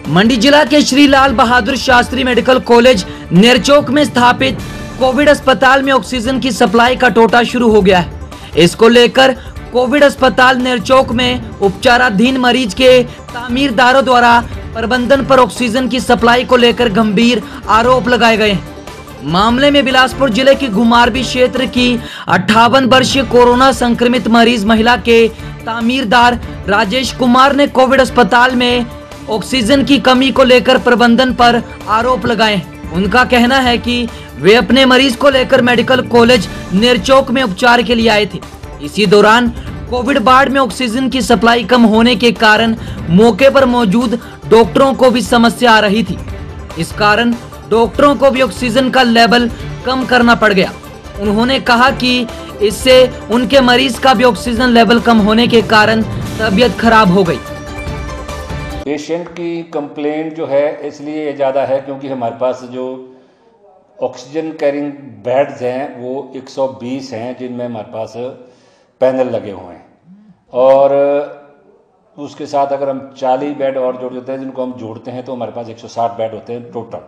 मंडी जिला के Shri Lal Bahadur Shastri medical college Nerchowk में स्थापित कोविड अस्पताल में ऑक्सीजन की सप्लाई का टोटा शुरू हो गया है। इसको लेकर कोविड अस्पताल नेरचौक में उपचाराधीन मरीज के तामीरदारों द्वारा प्रबंधन पर ऑक्सीजन की सप्लाई को लेकर गंभीर आरोप लगाए गए हैं। मामले में बिलासपुर जिले की घुमारवी क्षेत्र की 58 वर्षीय कोरोना संक्रमित मरीज महिला के तामीरदार राजेश कुमार ने कोविड अस्पताल में ऑक्सीजन की कमी को लेकर प्रबंधन पर आरोप लगाए। उनका कहना है कि वे अपने मरीज को लेकर मेडिकल कॉलेज नेरचौक में उपचार के लिए आए थे। इसी दौरान कोविड वार्ड में ऑक्सीजन की सप्लाई कम होने के कारण मौके पर मौजूद डॉक्टरों को भी समस्या आ रही थी। इस कारण डॉक्टरों को भी ऑक्सीजन का लेवल कम करना पड़ गया। उन्होंने कहा कि इससे उनके मरीज का भी ऑक्सीजन लेवल कम होने के कारण तबीयत खराब हो गई। पेशेंट की कंप्लेंट जो है इसलिए ज़्यादा है क्योंकि हमारे पास जो ऑक्सीजन कैरिंग बेड्स हैं वो 120 हैं, जिनमें हमारे पास पैनल लगे हुए हैं, और उसके साथ अगर हम 40 बेड और जोड़ देते हैं जिनको हम जोड़ते हैं तो हमारे पास 160 बेड होते हैं टोटल।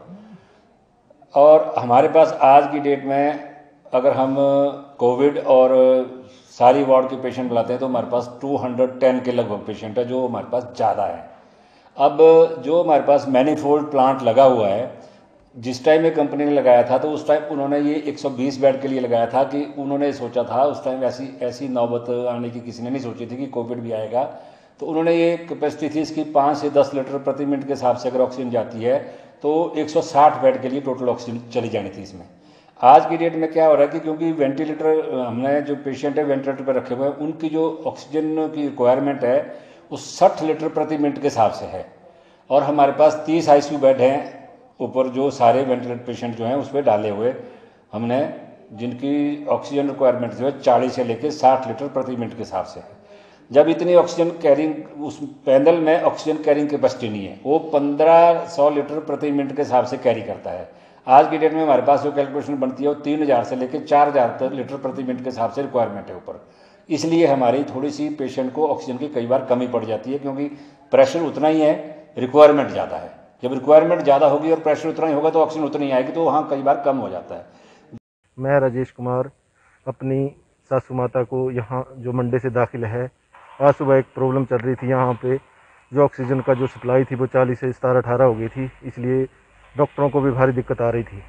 और हमारे पास आज की डेट में अगर हम कोविड और सारी वार्ड के पेशेंट बुलाते हैं तो हमारे पास 210 के लगभग पेशेंट है, जो हमारे पास ज़्यादा है। अब जो हमारे पास मैनीफोल्ड प्लांट लगा हुआ है, जिस टाइम ये कंपनी ने लगाया था तो उस टाइम उन्होंने ये 120 बेड के लिए लगाया था कि उन्होंने सोचा था उस टाइम ऐसी नौबत आने की किसी ने नहीं सोची थी कि कोविड भी आएगा। तो उन्होंने ये कैपेसिटी थी इसकी 5 से 10 लीटर प्रति मिनट के हिसाब से अगर ऑक्सीजन जाती है तो 160 बेड के लिए टोटल ऑक्सीजन चली जानी थी इसमें। आज की डेट में क्या हो रहा है कि क्योंकि वेंटिलेटर हमने जो पेशेंट है वेंटिलेटर पर रखे हुए हैं, उनकी जो ऑक्सीजन की रिक्वायरमेंट है वो 60 लीटर प्रति मिनट के हिसाब से है, और हमारे पास 30 ICU बेड हैं ऊपर जो सारे वेंटिलेटर पेशेंट जो हैं उस पर डाले हुए हमने, जिनकी ऑक्सीजन रिक्वायरमेंट जो है 40 से लेकर 60 लीटर प्रति मिनट के हिसाब से है। जब इतनी ऑक्सीजन कैरिंग उस पैनल में ऑक्सीजन कैरिंग कैपेसिटी नहीं है, वो 1500 लीटर प्रति मिनट के हिसाब से कैरी करता है। आज की डेट में हमारे पास जो कैलकुलेशन बनती है वो 3000 से लेकर 4000 लीटर प्रति मिनट के हिसाब से रिक्वायरमेंट है ऊपर। इसलिए हमारी थोड़ी सी पेशेंट को ऑक्सीजन की कई बार कमी पड़ जाती है, क्योंकि प्रेशर उतना ही है, रिक्वायरमेंट ज़्यादा है। जब रिक्वायरमेंट ज़्यादा होगी और प्रेशर उतना ही होगा तो ऑक्सीजन उतनी आएगी, तो वहाँ कई बार कम हो जाता है। मैं राजेश कुमार अपनी सासू माता को यहाँ जो मंडे से दाखिल है, आज सुबह एक प्रॉब्लम चल रही थी यहाँ पे, जो ऑक्सीजन का जो सप्लाई थी वो 40 से 17-18 हो गई थी, इसलिए डॉक्टरों को भी भारी दिक्कत आ रही थी।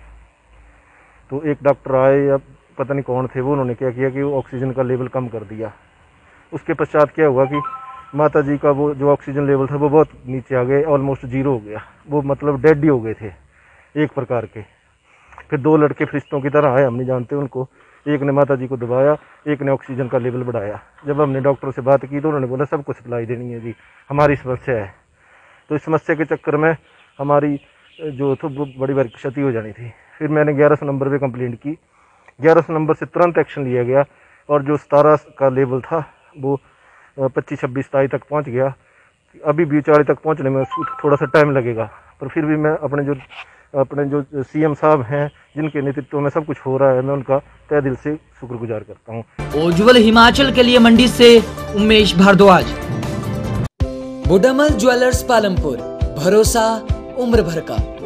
तो एक डॉक्टर आए, अब पता नहीं कौन थे, वो उन्होंने क्या किया कि वो ऑक्सीजन का लेवल कम कर दिया। उसके पश्चात क्या हुआ कि माता जी का वो जो ऑक्सीजन लेवल था वो बहुत नीचे आ गए, ऑलमोस्ट 0 हो गया, वो मतलब डेड ही हो गए थे एक प्रकार के। फिर 2 लड़के फरिश्तों की तरह आए, हम नहीं जानते उनको, एक ने माता जी को दबाया, एक ने ऑक्सीजन का लेवल बढ़ाया। जब हमने डॉक्टर से बात की तो उन्होंने बोला सबको सप्लाई देनी है जी, हमारी समस्या है। तो इस समस्या के चक्कर में हमारी जो तो बड़ी बड़ी क्षति हो जानी थी। फिर मैंने 1100 नंबर पे कंप्लेंट की, 1100 नंबर से तुरंत एक्शन लिया गया, और जो 17 का लेवल था वो 25-26 तक पहुँच गया। अभी भी 40 तक पहुँचने में थोड़ा सा टाइम लगेगा, पर फिर भी मैं अपने जो CM साहब हैं जिनके नेतृत्व में सब कुछ हो रहा है, मैं उनका तहे दिल से शुक्रगुजार करता हूँ। उज्ज्वल हिमाचल के लिए मंडी से उमेश भारद्वाज। बुडामल ज्वेलर्स पालमपुर, भरोसा उम्र भर का।